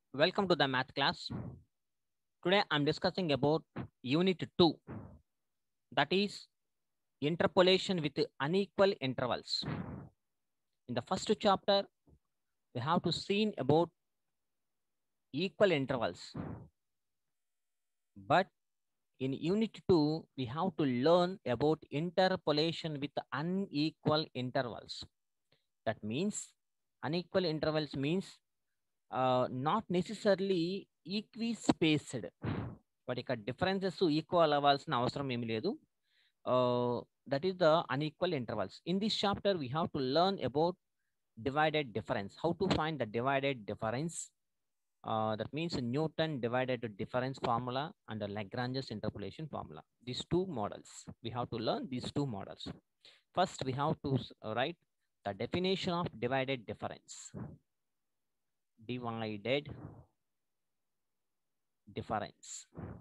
Welcome to the math class. Today I'm discussing about unit 2, that is interpolation with unequal intervals. In the first chapter we have to see about equal intervals, but in unit 2 we have to learn about interpolation with unequal intervals. That means unequal intervals means not necessarily equispaced, but ఇక్కడ differences equal అవ్వాల్సిన అవసరం ఏమి లేదు. That is the unequal intervals. In this chapter we have to learn about divided difference, how to find the divided difference. That means Newton divided difference formula and the Lagrange's interpolation formula. These two models we have to learn. These two models, first we have to write the definition of divided difference. Divided difference.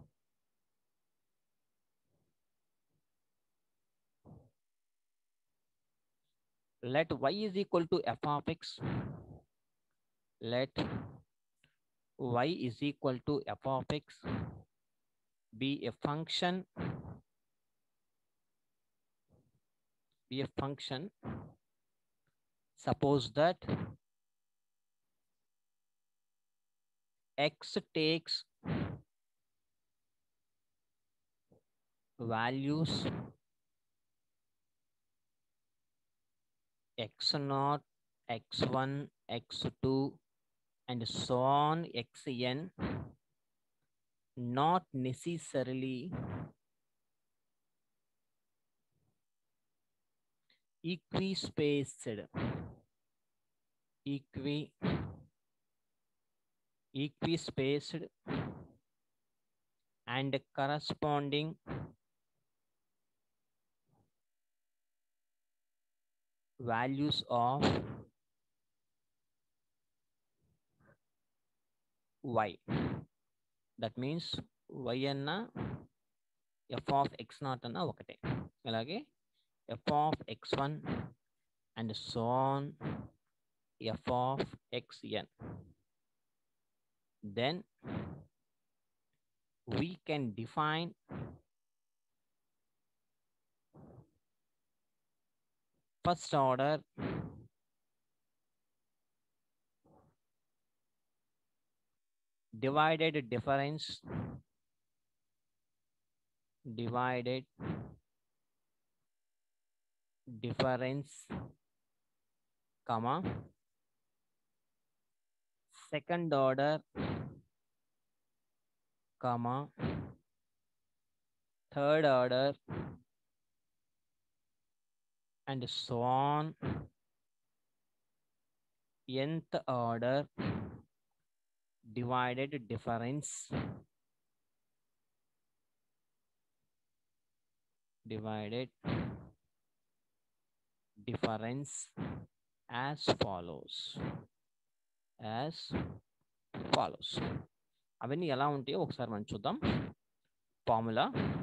Let y is equal to f of x. Let y is equal to f of x be a function, suppose that x takes values x0, x1, x2 and so on xn, not necessarily equispaced, equispaced and corresponding values of y. That means y అన్న f of x0 అన్న ఒకటే, అలాగే f of x1 and so on f of xn. Then we can define first order divided difference, comma second order, comma third order and so on nth order divided difference, as follows. అవన్నీ ఎలా ఉంటాయో ఒకసారి మనం చూద్దాం. Formula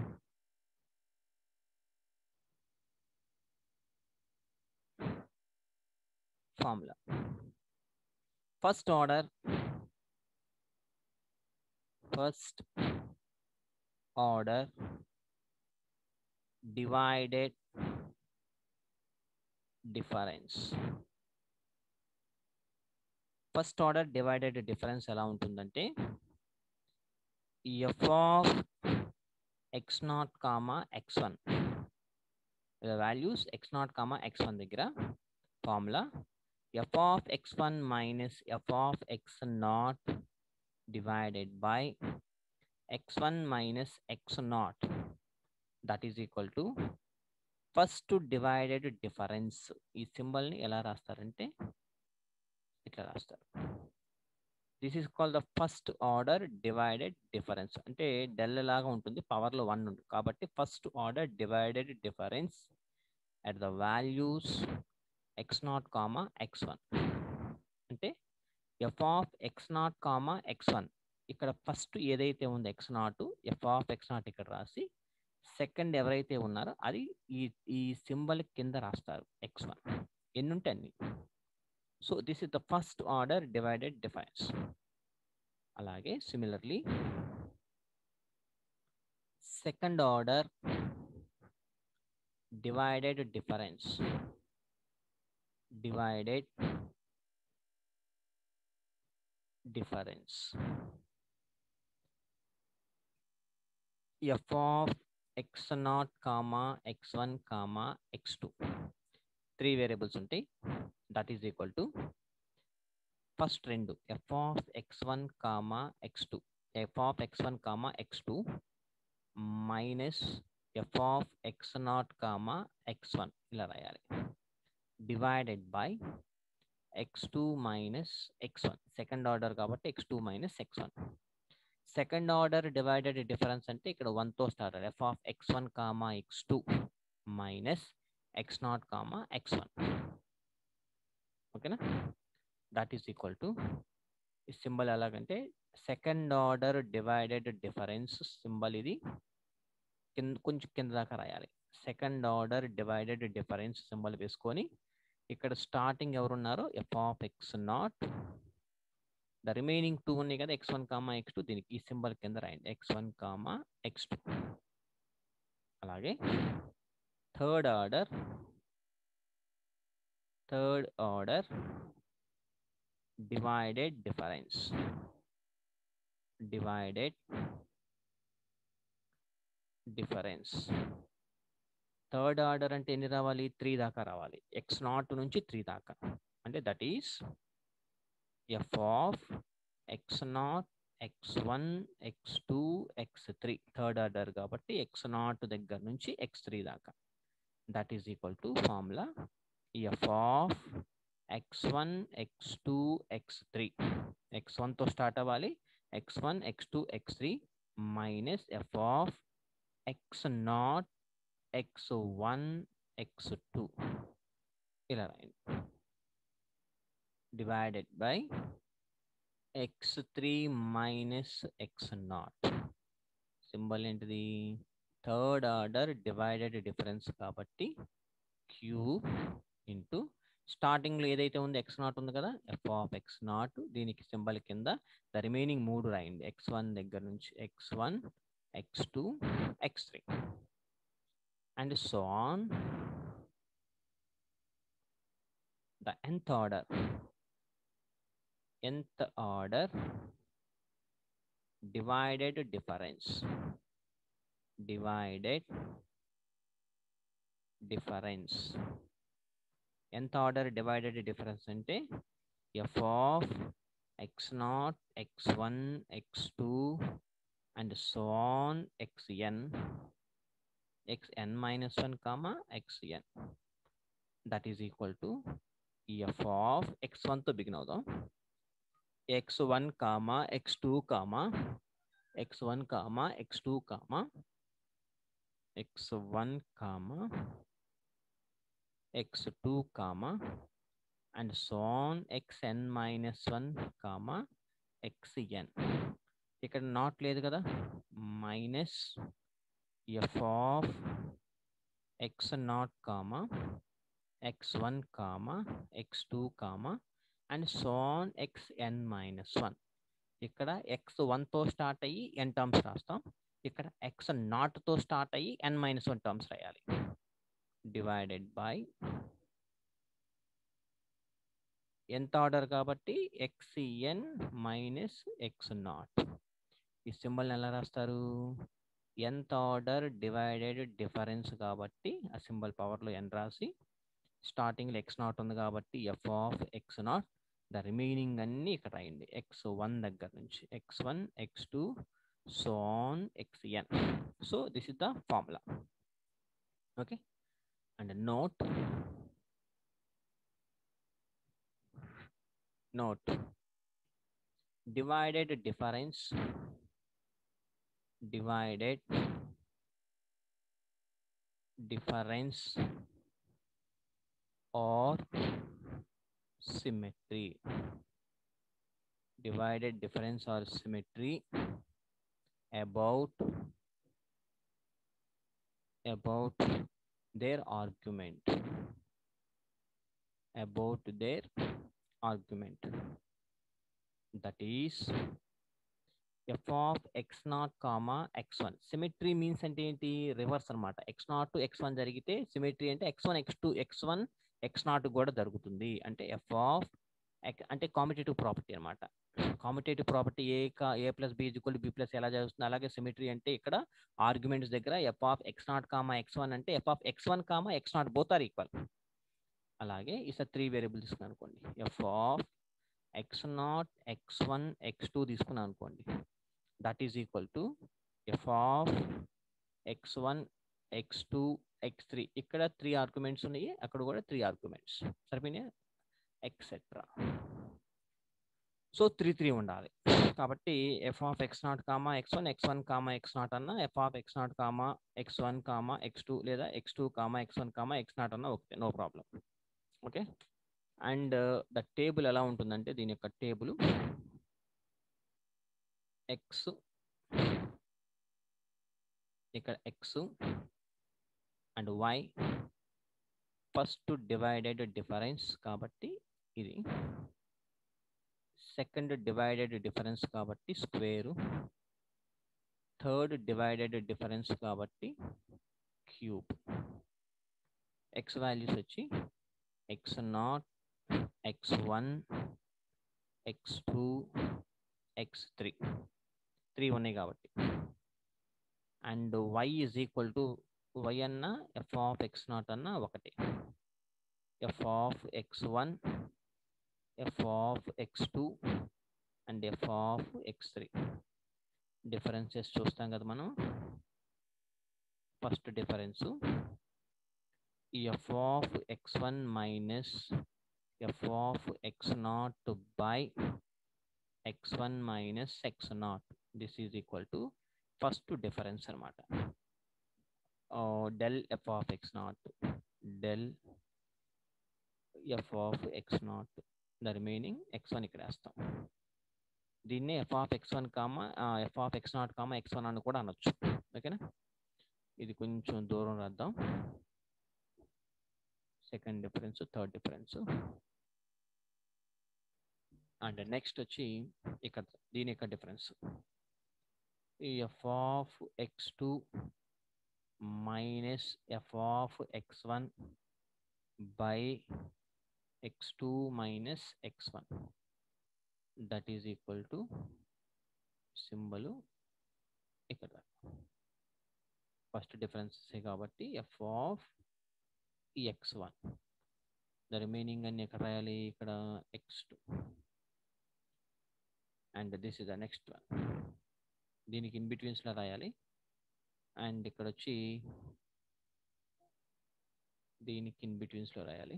first order divided difference. First order divided difference ఎలా ఉంటుందంటే f of x0, x1 values x0, x1 దగ్గర formula f of x1 minus f of x0 divided by x1 minus x0, that is equal to first divided difference. ఈ సింబల్ని ఎలా రాస్తారంటే ఇట్లా రాస్తారు. This is called the first order divided difference. అంటే del లాగా ఉంటుంది, పవర్లో 1 ఉంటుంది కాబట్టి first order divided difference at the values x0, x1. అంటే f of x0, x1 ఇక్కడ ఫస్ట్ ఏదైతే ఉందో x0, f of x0 ఇక్కడ రాసి సెకండ్ ఎవరైతే ఉన్నారో అది ఈ సింబల్ కింద రాస్తారు x1, ఎన్ని ఉంటే అన్ని. So this is the first order divided difference. అలాగే similarly second order divided difference f of x0 comma x1 comma x2 three variables ఉంటాయి. That is equal to first రెండు f of x1 comma x2 minus f of x0 comma x1 ఇలా రాయాలి. Divided by x2 minus x1 second order కాబట్టి x2 minus x1. Second order divided difference అంటే ఇక్కడ 1తో start f of x1 comma x2 minus x0 comma x1. ఓకేనా? That is equal to ఈ symbol ఎలాగంటే second order divided difference symbol ఇది కొంచెం కింద దాకా రాయాలి. Second order divided difference symbol వేసుకొని ఇక్కడ స్టార్టింగ్ ఎవరున్నారో f of x0 the remaining 2 ఉన్నాయి కదా x1 కామా x2 దీనికి ఈ సింబల్ కింద రాయండి x1 కామా x2. అలాగే third order divided difference third order అంటే ఎన్ని రావాలి? 3 దాకా రావాలి. x0 నుంచి 3 దాకా అంటే that is f of x0 x1 x2 x3 third order కాబట్టి x0 దగ్గర నుంచి x3 దాకా. That is equal to formula f of x1 x2 x3 x1తో స్టార్ట్ అవ్వాలి. x1 x2 x3 minus f of x0 x1 x2 ఇలా రాయండి. Divided by x3 minus x0 symbol ఏంటిది? Third order divided difference కాబట్టి cube into స్టార్టింగ్లో ఏదైతే ఉందో x0 ఉంది కదా f of x0 దీనికి సింబల్ కింద ద రిమైనింగ్ 3 రాయండి. x1 దగ్గర నుంచి x1 x2 x3 and so on. The nth order divided difference nth order divided difference అంటే f of x0 x1 x2 and so on xn minus 1 comma xn. That is equal to f of x1 తో begin అవుదాం. x1 comma x2 comma x1 comma x2 comma x1 comma x2 comma and so on xn minus 1 comma xn. ఇక్కడ naught లేదు కదా minus f of x0 comma x1 comma x2 comma and so on xn minus 1. ఇక్కడ x1తో start అయ్యి n terms రాస్తాం. ఇక్కడ x0తో start అయ్యి n minus 1 టర్మ్స్ రాయాలి. డివైడెడ్ బై nth ఆర్డర్ కాబట్టి xn మైనస్ x0. ఈ సింబల్ ఎలా రాస్తారు? nth ఆర్డర్ డివైడెడ్ డిఫరెన్స్ కాబట్టి ఆ సింబల్ పవర్లో n రాసి స్టార్టింగ్లో x0 ఉంది కాబట్టి f of x0 the remaining అన్ని ఇక్కడ రాయండి. x1 దగ్గర నుంచి x1 x2 so on xn. So this is the formula. Okay, and note divided difference or symmetry. Divided difference or symmetry about their argument. That is f of X naught comma X one. Symmetry means అంటే ఏంటి? Reverse అనమాట. X naught to x one జరిగితే symmetry అంటే x one x two x one x naught కూడా జరుగుతుంది. అంటే F of అంటే commutative property అనమాట. Commutative property a plus b equal b plus ఎలా జరుగుతుంది, అలాగే సిమెట్రీ అంటే ఇక్కడ ఆర్గ్యుమెంట్స్ దగ్గర f of X naught comma X one అంటే F of X one comma x naught both are equal. అలాగే ఈసారి 3 వేరియబుల్ తీసుకున్నాను అనుకోండి. F of X naught x one x two తీసుకున్నాను అనుకోండి. That is equal to F of X one x two X three. ఇక్కడ 3 arguments ఉన్నాయి, అక్కడ కూడా 3 ఆర్గ్యుమెంట్స్ సరిపోయినాయి ఎక్సెట్రా. సో 3 ఉండాలి. కాబట్టి f of X naught comma X one comma x naught అన్న, f of X naught comma X one comma X two, లేదా x two comma X one comma x naught అన్న okay, no problem. Okay. And the table ఎలా ఉంటుందంటే దీని యొక్క table x, ఇక్కడ x and y first divided difference కాబట్టి ఇది, second divided difference కాబట్టి స్క్వేరు, థర్డ్ డివైడెడ్ డిఫరెన్స్ కాబట్టి క్యూబ్. ఎక్స్ వాల్యూస్ వచ్చి X naught, x one, x two, X three, 3 ఉన్నాయి కాబట్టి. And y is equal to y అన్న f of X naught అన్న ఒకటి, f of X one, f of x two and f of x three. Differences చూస్తాం కదా మనం. First difference f of X one minus F of X naught by x one minus X naught. This is equal to first difference అనమాట. Del f of X not, del f of X naught, the remaining x one ఇక్కడ వేస్తాం. దీన్నే f of X one comma f of X naught comma X one అని కూడా అనొచ్చు. ఓకేనా. ఇది కొంచెం దూరం రాద్దాం. Second difference, third difference. And next వచ్చి ఇక్కడ దీని యొక్క difference f of x two minus F of X one by X two minus X one. That is equal to symbol ఇక్కడ ఫస్ట్ డిఫరెన్స్ కాబట్టి f of X one, the remaining అన్ని ఎక్కడ రాయాలి, ఇక్కడ x two. And this is the next one, దీనికి in బిట్వీన్స్లో రాయాలి. And ఇక్కడ వచ్చి దీనికి ఇన్ బిట్వీన్స్లో రాయాలి.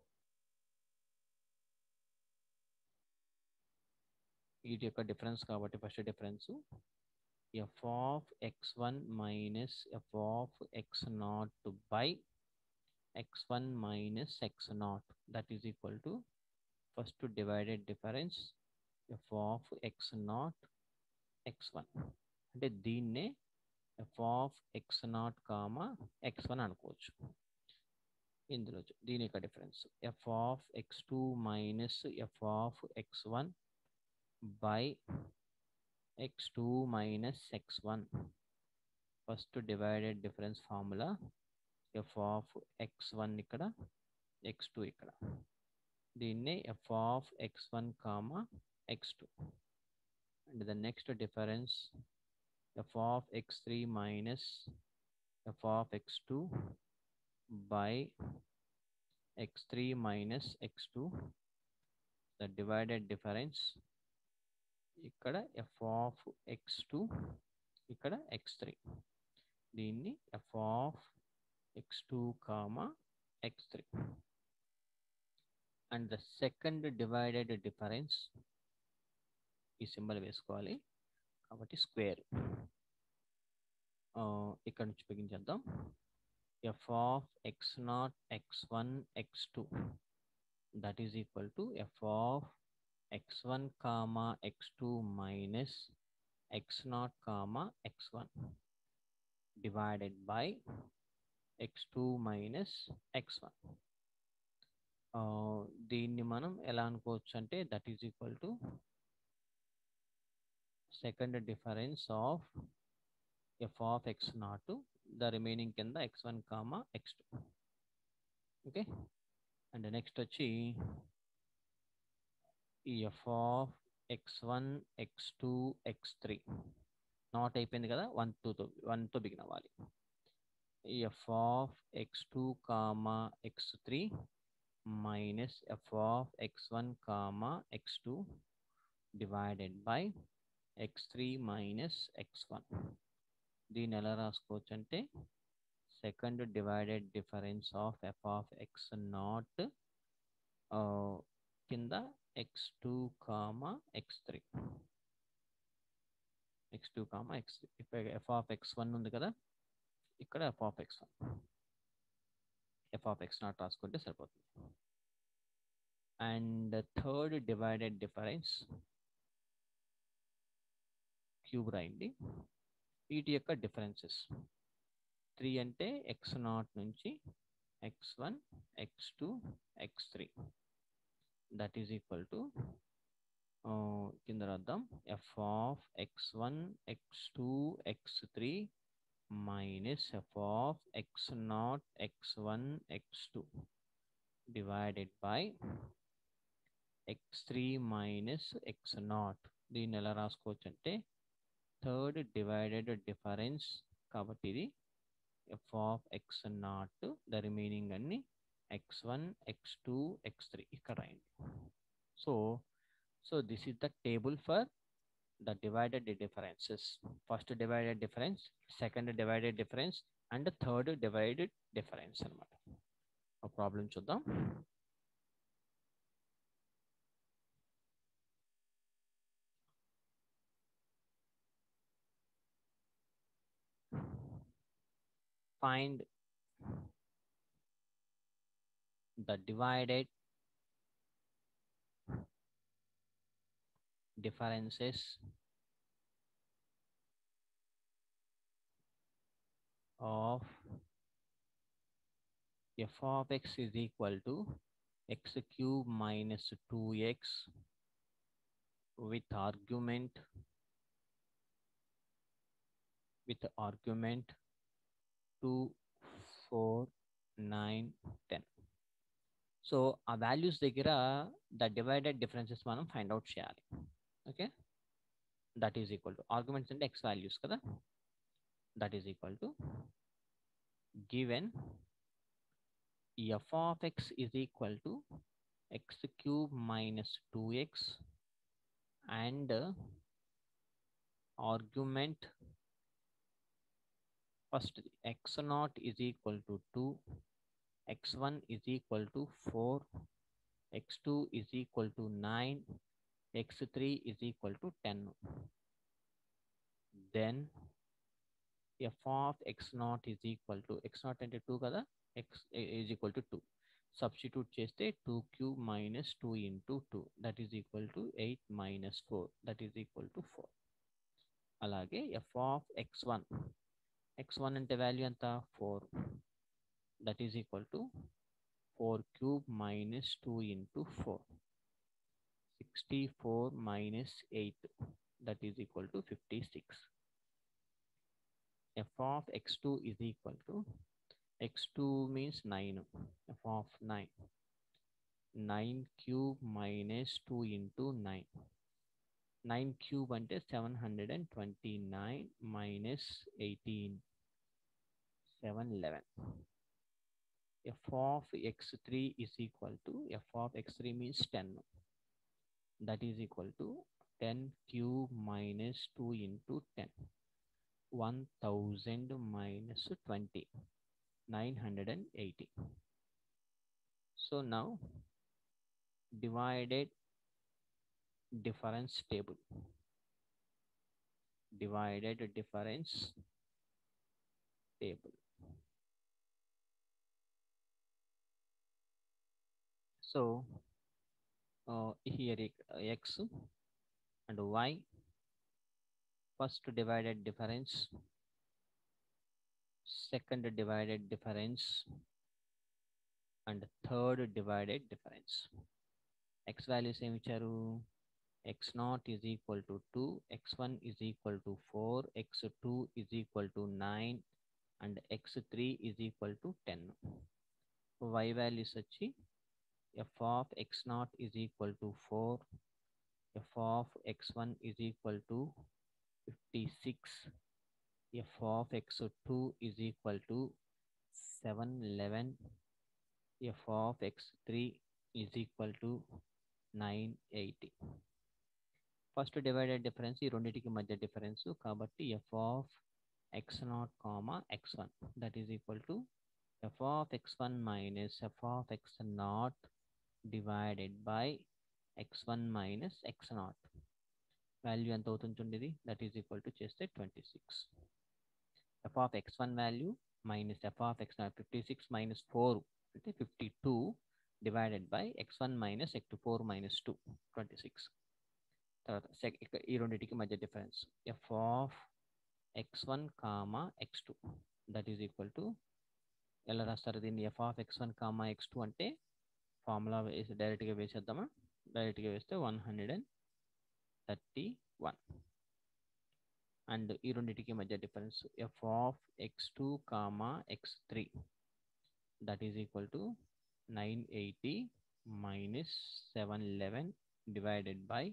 వీటి యొక్క డిఫరెన్స్ కాబట్టి first difference f of X one minus F of X naught by x one minus X naught. That is equal to first divided difference f of X naught x one. అంటే దీన్నే f of X naught comma X one అనుకోవచ్చు. ఇందులో దీని యొక్క difference f of x two minus F of X one by X two minus X one. First divided difference formula F of X one ఇక్కడ, x two ఇక్కడ. దీన్నే f of X one comma X two. And the next difference f of x three minus F of x two by x3 minus x2. The divided difference ఇక్కడ f of x2 ఇక్కడ x3. దీన్ని f of x2 comma x3. And the second divided difference ఈ symbol వేసుకోవాలి కాబట్టి square. ఇక్కడ నుంచి బిగించేద్దాం. f of x0 x1 x2 that is equal to f of x1 comma x2 minus x0 comma x1 divided by x2 minus x1. దీన్ని మనం ఎలా అనుకోవచ్చు అంటే that is equal to second difference of f of x naught, the remaining కింద x1 comma x2. Okay, and next వచ్చి f of x1 x2 x3 naught అయిపోయింది కదా, 1 తో బిగిన్ అవ్వాలి. f of x2 comma x3 minus f of x1 comma x2 divided by x3 minus x1. దీన్ని ఎలా రాసుకోవచ్చు అంటే second divided difference of f of X naught కింద x2 comma x3, x2 comma x3. ఇప్పుడు F of x1 ఉంది కదా, ఇక్కడ f of x1, f of x naught రాసుకుంటే సరిపోతుంది. And third divided difference cube రాయండి. వీటి యొక్క డిఫరెన్సెస్ 3 అంటే ఎక్స్ నాట్ నుంచి x1 x2 x3 that is equal to కింద రాద్దాం f of x1 x2 x3 minus F of x naught x1 x2 divided by x3 minus x naught. దీన్ని ఎలా రాసుకోవచ్చు అంటే థర్డ్ డివైడెడ్ డిఫరెన్స్ కాబట్టి ఇది F of X naught, the remaining అన్ని x1 x2 x3 ఇక్కడ రాయండి. So this is the table for the divided differences. First divided difference, second divided difference and third divided difference అనమాట. Problem చూద్దాం. Find the divided differences of f of x is equal to x cube minus 2x with argument 2, 4, 9, 10. So ఆ values దగ్గర the divided differences మనం find out చేయాలి. Okay, that is equal to arguments అంటే x values కదా, that is equal to given f of x is equal to x cube minus 2x and argument first x naught is equal to 2, x1 is equal to 4, x2 is equal to 9, x3 is equal to 10. Then f of x naught is equal to x naught అంటే 2 కదా, x is equal to 2. Substitute చేస్తే 2 cube minus 2 into 2 that is equal to 8 minus 4 that is equal to 4. అలాగే f of x1 అంటే value ఎంత 4, that is equal to 4 cube minus 2 into 4, 64 minus 8 that is equal to 56. F of x2 is equal to x2 means 9, f of 9 cube minus 2 into 9 cube అంటే 729 minus 18, 711. f of x3 is equal to f of x3 means 10, that is equal to 10 cube minus 2 into 10, 1000 minus 20, 980. So now divided difference table, divided difference table. So here x and y, first divided difference, second divided difference and third divided difference. X values ఏమి ఇచ్చారు x naught is equal to 2, x1 is equal to 4, x2 is equal to 9, and x3 is equal to 10. Y values వచ్చి f of x naught is equal to 4, f of x1 is equal to 56, f of x2 is equal to 711, f of x3 is equal to 980. First divided difference ఈ రెండింటికి మధ్య difference కాబట్టి f of X naught comma X one that is equal to F of X one minus F of X naught divided by x one minus X naught. Value ఎంత అవుతుంది చూడండి, that is equal to చేస్తే 26. F of X one value minus F of X naught 56 minus 4 అంటే 52 divided by x one minus X 4 minus 2 26. తర్వాత ఈ రెండింటికి మధ్య difference f of X one comma X two that is equal to ఎలా రాస్తారు దీన్ని, f of X one comma X two అంటే formula వేసి డైరెక్ట్గా వేసేద్దామా, డైరెక్ట్గా వేస్తే 131. అండ్ ఈ రెండింటికి మధ్య difference f of x two comma X three that is equal to 980 minus 711 divided by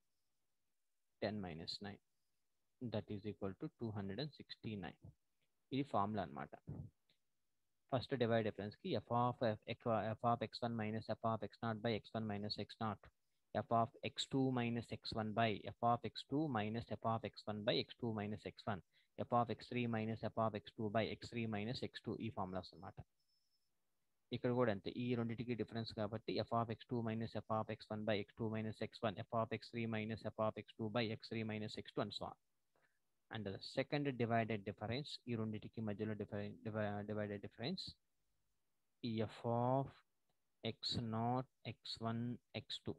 10 minus 9 that is equal to 269. ఇది ఫార్ములా అనమాట. ఫస్ట్ డివైడ్ డిఫరెన్స్ కి f of X one minus F of X naught by x one minus X naught, f of x two minus X one by f of x two minus F of X one by X two minus X one, f of x three minus F of x two by X three minus x two, ఈ formulas అనమాట. ఇక్కడ కూడా అంతే, ఈ రెండింటికి difference కాబట్టి f of x two minus F of X one by X two minus X one, f of x three minus F of x two by X three minus x two and so on. And second divided difference ఈ రెండింటికి మధ్యలో divided difference f of X naught x one x two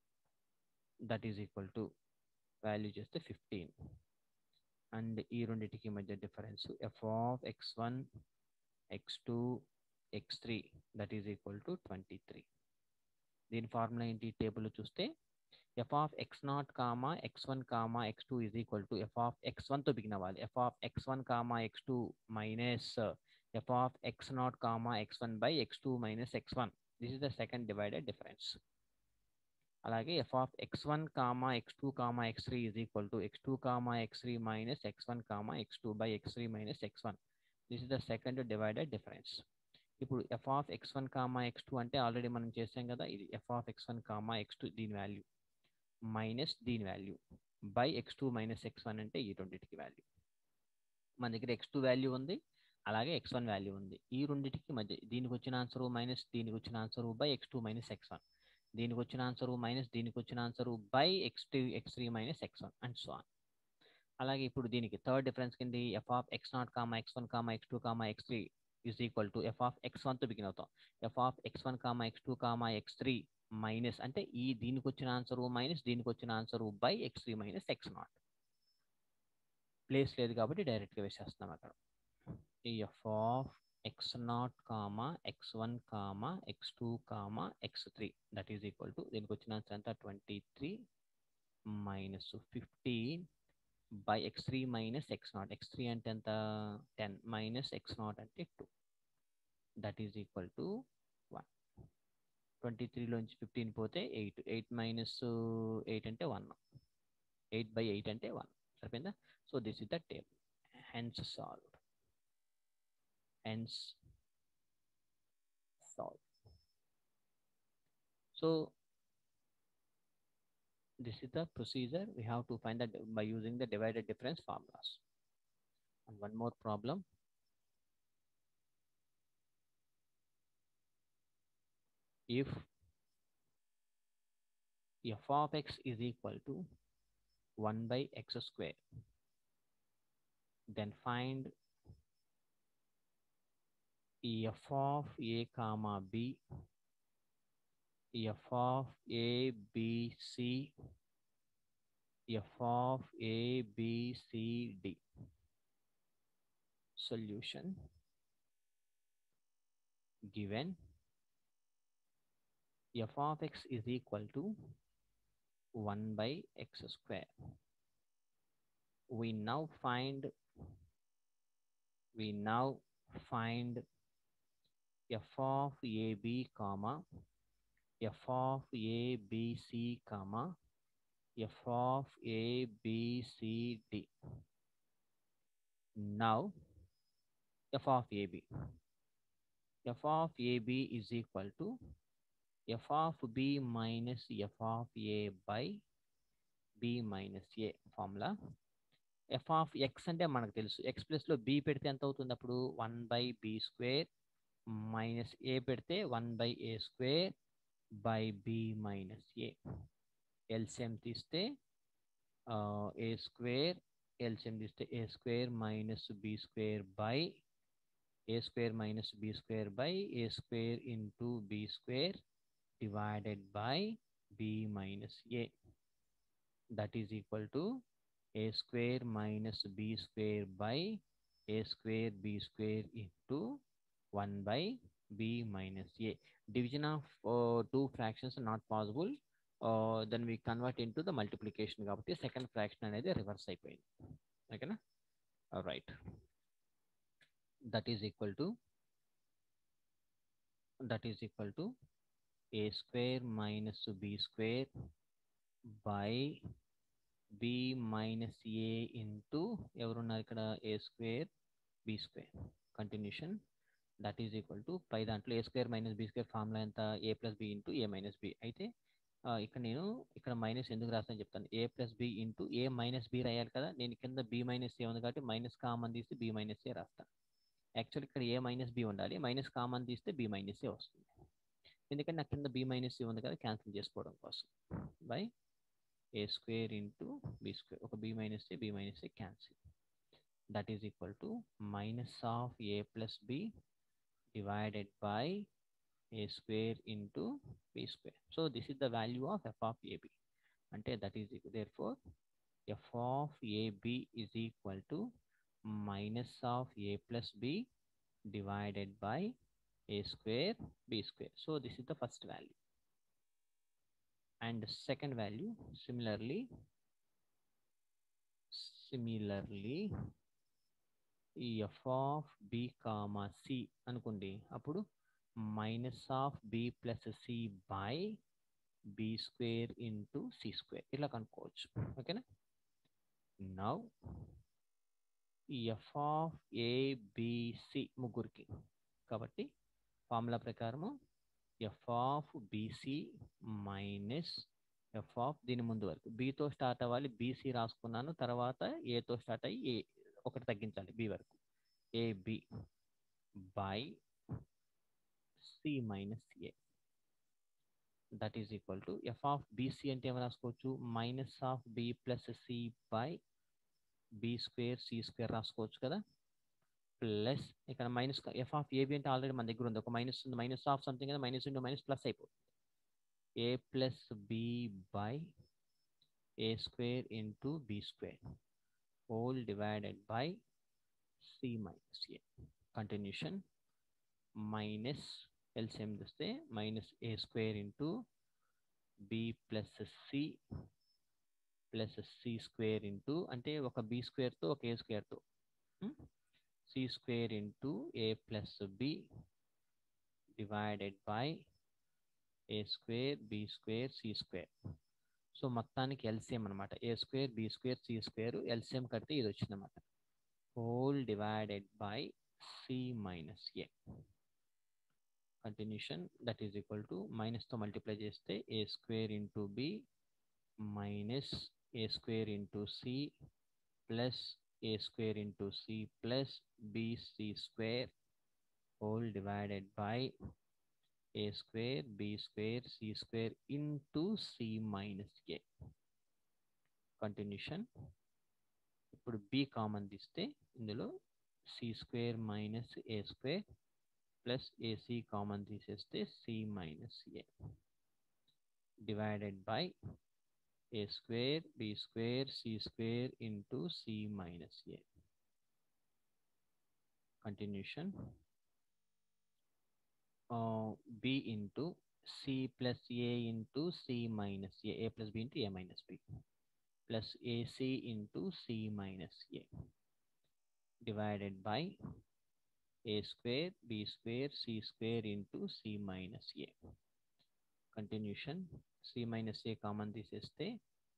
that is equal to value చేస్తే 15. And ఈ రెండింటికి మధ్య difference f of X one x two X three that is equal to 23. దీని formula ఏంటి, table చూస్తే F of X naught comma X one comma X two is equal to F of X వన్తో begin అవ్వాలి, F of X one comma X two minus F of X naught comma X one by X two minus X one. This is the second divided difference. అలాగే F of X one comma X two comma X three is equal to X two comma X three minus X one comma X two by X three minus X one. This is the second divided difference. ఇప్పుడు F of X one comma X two అంటే already మనం చేసాం కదా, ఇది F of X one comma X two దీని value minus దీని value by X two minus X one అంటే ఈ రెండింటికి వాల్యూ. మన దగ్గర ఎక్స్ టూ వాల్యూ ఉంది, అలాగే ఎక్స్ వన్ వాల్యూ ఉంది. ఈ రెండింటికి మధ్య దీనికి వచ్చిన ఆన్సరు మైనస్ దీనికి వచ్చిన answer by X two minus X one, దీనికి వచ్చిన ఆన్సరు మైనస్ దీనికి వచ్చిన answer by X two X three minus X one and so on. అలాగే ఇప్పుడు దీనికి థర్డ్ డిఫరెన్స్ కింద F of X naught comma X one comma X two comma X three is equal to F of X వన్తో begin అవుతాం, F of X one comma X two comma X three minus అంటే ఈ దీనికి వచ్చిన answer minus దీనికి వచ్చిన answer by X three minus X naught. Place లేదు కాబట్టి డైరెక్ట్గా వేసేస్తున్నాం అక్కడ. ఈ F of X naught comma X one comma X two comma X three that is equal to దీనికి వచ్చిన ఆన్సర్ ఎంత 23 minus 15 by X three minus X naught, X three అంటే ఎంత 10 మైనస్ ఎక్స్ నాట్ అంటే 2 దట్ ఈజ్ ఈక్వల్ టు 1. 23లోంచి 15 పోతే 8, 8 minus 8 అంటే 1, 8 by 8 అంటే 1. సరిపోయిందా? So this is the table, hence solved. hence solved. So this is the procedure we have to find that by using the divided difference formulas. And one more problem. If f of x is equal to 1 by x square, then find f of a comma b, f of a b c, f of a b c d. Solution given f of x is equal to 1 by x square. We now find f of AB comma f of ABC comma f of ABCD. Now f of AB is equal to f of B minus f of A by B minus A formula. F of X అంటే మనకు తెలుసు, X ప్లస్లో B పెడితే ఎంత అవుతుంది అప్పుడు 1 by B square minus A పెడితే 1 by A square by B minus A. LCM తీస్తే A square, ఎల్సిఎం తీస్తే A square minus B square by A square minus B square by A square into B square divided by B minus A. That is equal to A square minus B square by A square B square into 1 by B minus A. Division of two fractions are not possible. Then we convert into the multiplication. కాబట్టి second fraction అనేది reverse అయిపోయింది. ఓకేనా? All right. That is equal to A square minus B square by B minus A into ఎవరున్నారు ఇక్కడ A square B square. Continuation. That is equal to పై దాంట్లో A square minus B square formula ఎంత A plus B into A minus B. అయితే ఇక్కడ నేను ఇక్కడ minus ఎందుకు రాస్తాను చెప్తాను. A plus B into A minus B రాయాలి కదా, నేను కింద B minus A ఉంది కాబట్టి మైనస్ కామన్ తీసి B minus A రాస్తాను. యాక్చువల్లీ ఇక్కడ A minus B ఉండాలి, మైనస్ కామన్ తీస్తే B minus A వస్తుంది. ఎందుకంటే నాకు కింద B minus A ఉంది కదా, క్యాన్సిల్ చేసుకోవడం కోసం. By A square into B square, ఒక B minus A cancel. That is equal to minus of A plus B divided by A square into B square. So this is the value of f of AB. Ante that is therefore f of AB is equal to minus of A plus B divided by A square B square. So this is the first value. And the second value, similarly f of B comma C అనుకోండి, అప్పుడు minus of B plus C by B square into C square ఇలా కనుక్కోవచ్చు. ఓకేనా? Now f of ABC ముగ్గురికి కాబట్టి formula ప్రకారము f of BC minus f of దీని ముందు వరకు బీతో స్టార్ట్ అవ్వాలి, BC రాసుకున్నాను, తర్వాత ఏతో స్టార్ట్ అయ్యి ఏ ఒకటి తగ్గించాలి B వరకు, AB by C minus A. That is equal to f of BC అంటే ఏమి రాసుకోవచ్చు, minus of B plus C by B square C square రాసుకోవచ్చు కదా, ప్లస్ ఇక్కడ మైనస్ f of AB అంటే ఆల్రెడీ మన దగ్గర ఉంది, ఒక మైనస్ ఉంది, మైనస్ ఆఫ్ సంథింగ్ కదా, మైనస్ ఇంటూ మైనస్ ప్లస్ అయిపోతుంది. A plus B by A square into B square whole divided by C minus A. Continuation. Minus LCM చూస్తే minus A square into B plus C plus C square into అంటే ఒక B square తో ఒక A square తో C square into A plus B divided by A square B square C square. So మొత్తానికి LCM అనమాట, A square B square C square LCM కడితే ఇది వచ్చిందన్నమాట, whole divided by C minus A. Continuation. That is equal to minus తో multiply చేస్తే A square into B minus A square into C plus A square into C plus BC square whole divided by A square B square C square into C minus A. Continuation. ఇప్పుడు B common తీస్తే ఇందులో C square minus A square plus AC కామన్ తీసేస్తే C minus A divided by A square B square C square into C minus A. Continuation. B into C plus A into C minus A plus B into A minus B, plus AC into C minus A, divided by A square, B square, C square into C minus A. Continuation, C minus A common తీసేస్తే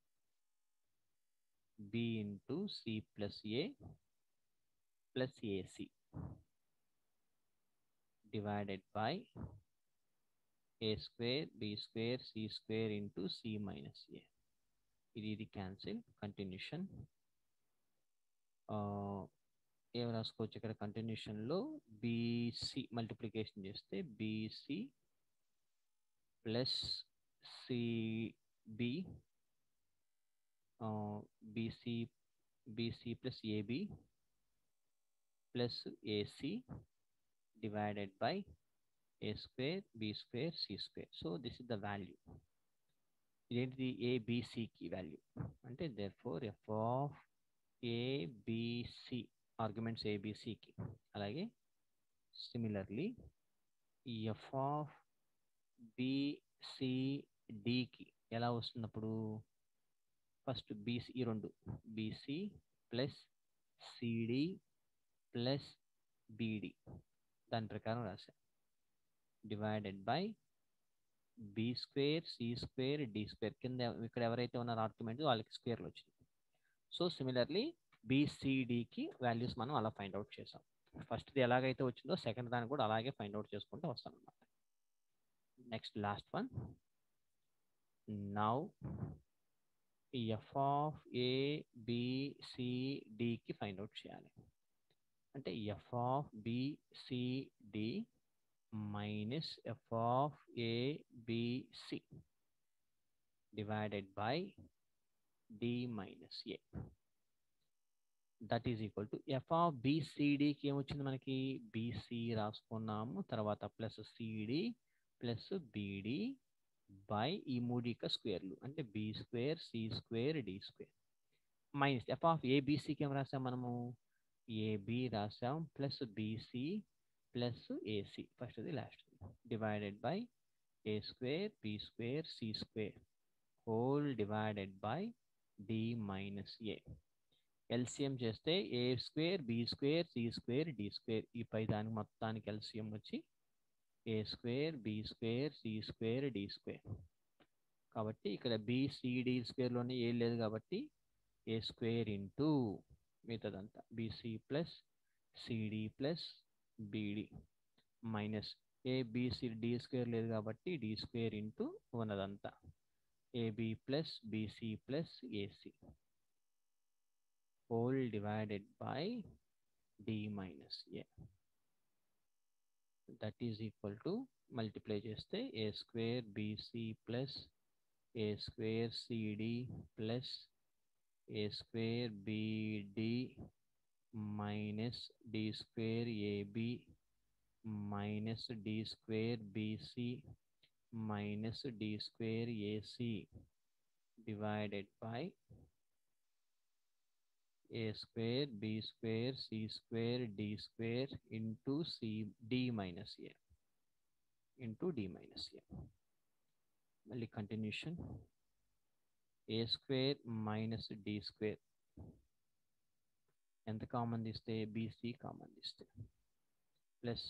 B into C plus A plus AC, divided by A square, B square, C square into C minus A. ఇది cancel. Continuation ఏం రాసుకోవచ్చు ఇక్కడ కంటిన్యూషన్లో BC multiplication చేస్తే BC plus CB, BC BC plus AB plus AC divided by A square, B square, C square. So this is the value. ఇదేంటిది? ఏబిసికి value. అంటే therefore F of ABC, arguments ఏబిసికి. అలాగే similarly F of బిసిడికి ఎలా వస్తున్నప్పుడు first BC, ఈ రెండు BC plus CD plus BD దాని ప్రకారం రాశా, divided by B square, C square, D square. కింద ఇక్కడ ఎవరైతే ఉన్నారో ఆర్గ్యుమెంట్ వాళ్ళకి స్క్వేర్లు వచ్చింది. సో సిమిలర్లీ బీసీడీకి వాల్యూస్ మనం అలా ఫైండ్ అవుట్ చేసాం. ఫస్ట్ది ఎలాగైతే వచ్చిందో సెకండ్ దాన్ని కూడా అలాగే ఫైండ్ అవుట్ చేసుకుంటూ వస్తాం అన్నమాట. Next last one. Now F of ఏబిసిడికి ఫైండ్ అవుట్ చేయాలి. అంటే F of BCD minus f of a b c divided by d minus a, that is equal to f of bcd కి ఏమొచ్చింది మనకి? bc రాసుకున్నాము, తర్వాత plus cd plus bd by ఈ మూడిక స్క్వేర్లు అంటే b square, c square, d square minus F of ఏబిసికి ఏం రాసాం మనము? ఏబి రాసాం ప్లస్ బీసీ ప్లస్ ఏసీ, ఫస్ట్ది last, divided by A square, B square, C square whole divided by D minus A. LCM చేస్తే A square, B square, C square, D square, ఈ పై దానికి మొత్తానికి ఎల్సిఎం వచ్చి A square, B square, C square, D square. కాబట్టి ఇక్కడ BCD స్క్వేర్లోనే A లేదు కాబట్టి ఏ స్క్వేర్ ఇంటూ మిగతాదంతా BC plus CD plus BD minus ABC D square లేదు కాబట్టి డి స్క్వేర్ ఇంటూ ఉన్నదంతా AB plus BC plus AC whole divided by D minus A. That is equal to multiply చేస్తే A square BC plus A square CD plus A square BD minus D square AB minus D square BC minus D square AC divided by A square, B square, C square, D square into D minus A into D minus A. మళ్ళీ continuation A square minus D square ఎంత common తీస్తే BC common తీస్తే plus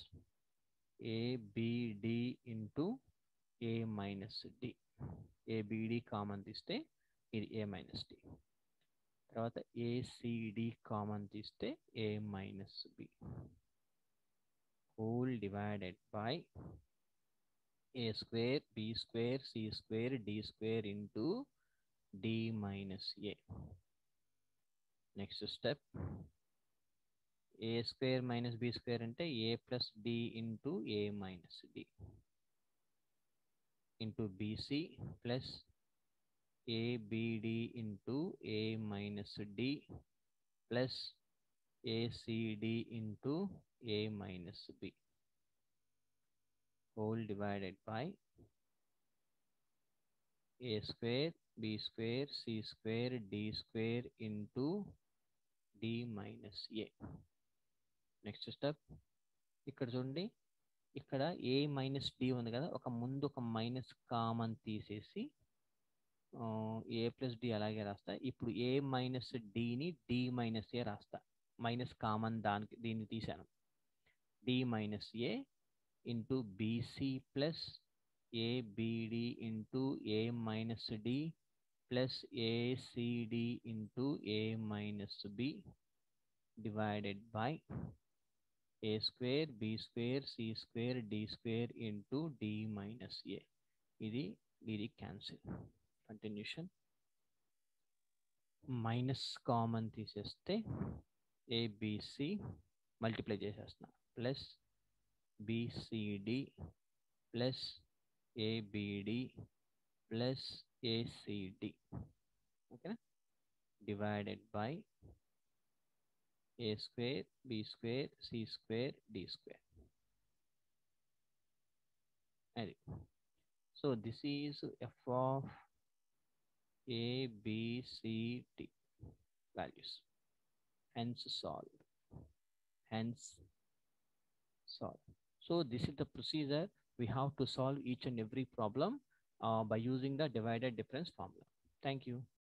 ABD into A minus D, ABD common తీస్తే ఇది A minus D, తర్వాత ACD common తీస్తే A minus B whole divided by A square, B square, C square, D square into D minus A. Next step A square minus B square అంటే A plus D into A minus D into BC plus ABD into A minus D plus ACD into A minus B whole divided by A square, B square, C square, D square into D minus A. Next step ఇక్కడ చూడండి ఇక్కడ ఏ minus D ఉంది కదా, ఒక ముందు ఒక minus common తీసేసి ఏ plus D అలాగే రాస్తా. ఇప్పుడు ఏ మైనస్ డిని డి మైనస్ ఏ రాస్తా. మైనస్ కామన్ దానికి దీన్ని తీసాను. D minus A into BC plus ABD into A minus D plus ACD into A minus B divided by a square b square c square d square into d minus a. ఇది cancel. Continuation. Minus common తీసేస్తే ABC multiply చేసేస్తున్నా plus BCD plus ABD plus ACD, ఓకేనా, divided by a square b square c square d square. అది. So this is f of a b c d values. Hence solved. Hence solved. So this is the procedure. We have to solve each and every problem by using the divided difference formula. Thank you.